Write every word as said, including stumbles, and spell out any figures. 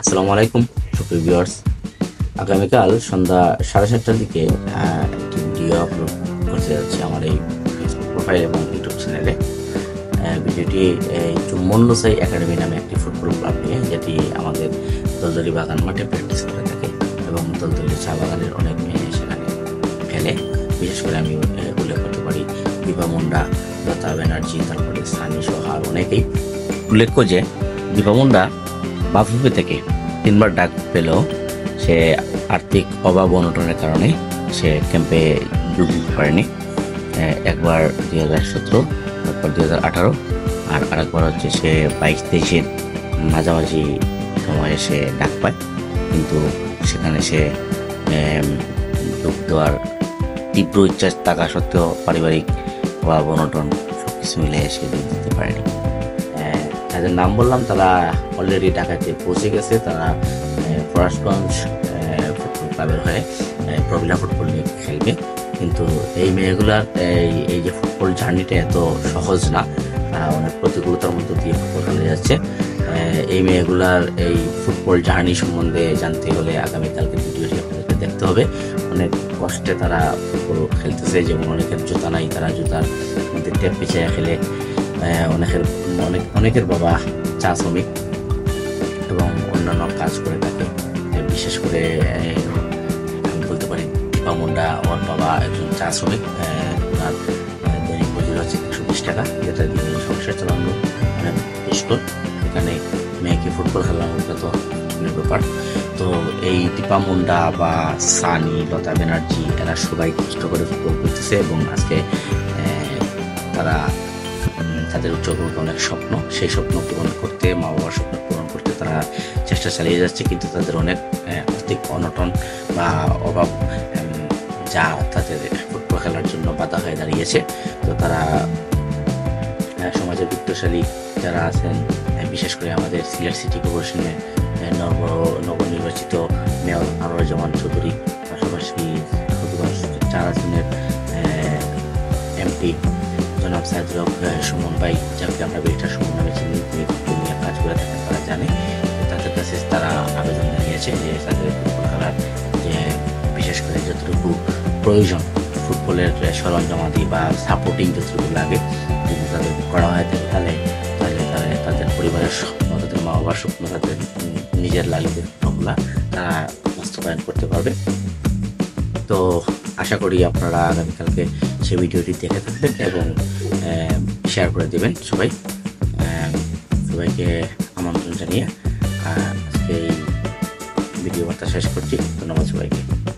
আসসালামু আলাইকুম সুপ্রিয় ভিউয়ার্স। আগামীকাল সন্ধ্যা সাড়ে সাতটার দিকে আহ, একটি ভিডিও আপলোড করতে যাচ্ছি আমার এই ফেসবুক প্রোফাইল এবং ইউটিউব চ্যানেলে। আহ, ভিডিওটি এই চুম্বন লোসাই একাডেমি নামে একটি ফুটবল ক্লাব নিয়ে, যেটি আমাদের দলদলি বাগান মাঠে প্র্যাকটিস করে থাকে এবং দলদলি চা বাগানের অনেক মেয়ে সেখানে খেলে। বিশেষ করে আমি আহ, উল্লেখ করতে পারি দীপা মুন্ডা, লতা ব্যানার্জি, তারপরে সানি সোহার অনেকেই। উল্লেখ্য যে দীপা মুন্ডা বাফুফে থেকে তিনবার ডাক পেলেও সে আর্থিক অভাব অনটনের কারণে সে ক্যাম্পে যোগ দিতে পারেনি। একবার দুই হাজার সতেরো, তারপর দুই হাজার আঠারো, আর আরেকবার হচ্ছে সে বাইশ তেইশের মাঝামাঝি সময়ে সে ডাক পায়, কিন্তু সেখানে সে যোগ দেওয়ার তীব্র ইচ্ছা থাকা সত্ত্বেও পারিবারিক অভাব অনটন সব কিছু মিলে সে যোগ দিতে পারেনি। যাদের নাম বললাম তারা অলরেডি ঢাকাতে পৌঁছে গেছে। তারা ফরাসগঞ্জ ফুটবল ক্লাবের হয়ে প্রবিলা ফুটবল লিগ খেলবে। কিন্তু এই মেয়েগুলার এই এই যে ফুটবল জার্নিটা এত সহজ না, তারা অনেক প্রতিকূলতার মধ্য দিয়ে ফুটবল খেলে যাচ্ছে। এই মেয়েগুলার এই ফুটবল জার্নি সম্বন্ধে জানতে হলে আগামীকালকে ভিডিওটি আপনাদেরকে দেখতে হবে। অনেক কষ্টে তারা ফুটবল খেলতেছে, যেমন অনেকের জুতা নাই, তারা জুতার মধ্যে টেপ পিছিয়ে খেলে। অনেকের অনেক অনেকের বাবা চা শ্রমিক এবং অন্যান্য কাজ করে থাকে। বিশেষ করে আমি বলতে পারি দীপা মুন্ডা, ওর বাবা একজন চা শ্রমিক। ওনার দৈনিক মজুরি হচ্ছে একশো বিশ টাকা, যেটা দিয়ে সংসার চালানো অনেক মুশকিল। এখানে মেয়েকে ফুটবল খেলানোর তো ব্যাপার। তো এই দীপা মুন্ডা বা সানি, লতা ব্যানার্জি এরা সবাই কষ্ট করে ফুটবল করতেছে এবং আজকে তারা তাদের উচ্চগ্রহ অনেক স্বপ্ন, সেই স্বপ্ন পূরণ করতে, মা বাবার স্বপ্ন পূরণ করতে তারা চেষ্টা চালিয়ে যাচ্ছে। কিন্তু তাদের অনেক আর্থিক অনটন বা অভাব যা তাদের ফুটবল খেলার জন্য বাধা হয়ে দাঁড়িয়েছে। তো তারা সমাজের বিত্তশালী যারা আছেন, বিশেষ করে আমাদের সিলেট সিটি কর্পোরেশনের নব নবনির্বাচিত মেয়র আনোয়ার জামান চৌধুরী, পাশাপাশি চার আসনের এমপি জনাব সাইদুল হক সুমন ভাই, যাকে আমরা বেটার সুমন নামে চিনি, নিয়ে কাজ করে থাকেন, তারা জানে। তাদের কাছে তারা আবেদন জানিয়েছে যে তাদের ফুটবল খেলার যে বিশেষ করে যতটুকু প্রয়োজন ফুটবলের সরঞ্জামাদি বা সাপোর্টিং যতটুকু লাগে, যদি তাদের করা হয় তাহলে তাহলে তাহলে তাদের পরিবারের স্বপ্ন, তাদের মা বাবার স্বপ্ন, তাদের নিজের লালিতের স্বপ্নগুলা তারা বাস্তবায়ন করতে পারবে। তো আশা করি আপনারা আগামীকালকে সেই ভিডিওটি দেখে থাকবেন এবং শেয়ার করে দেবেন সবাই। সবাইকে আমন্ত্রণ জানিয়ে আজকে এই ভিডিও বার্তা শেষ করছি। ধন্যবাদ সবাইকে।